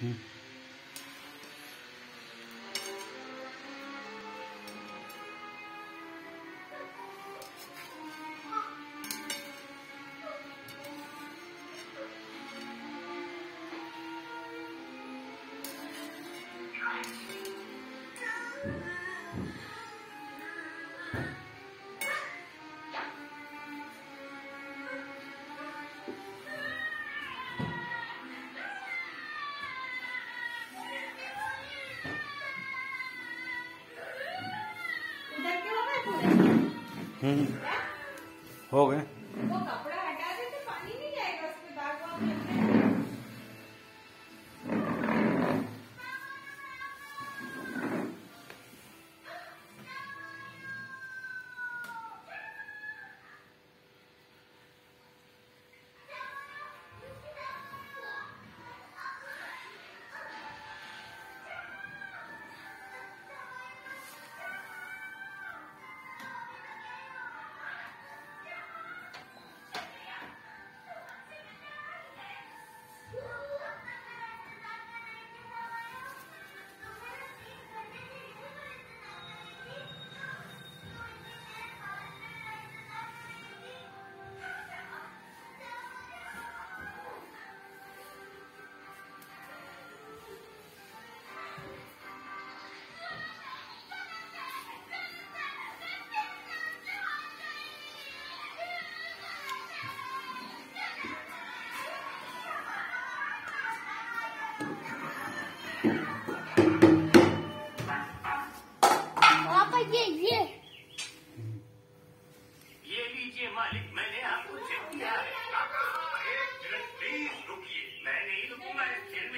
हो गए। वो कपड़ा हटा दे तो पानी नहीं जाएगा उसमें, दाग वाग लगने। ये लीजिए मालिक, मैंने आपको चेक किया है। एक मिनट प्लीज रुकिए, मैं नहीं रुकूंगा इस खेल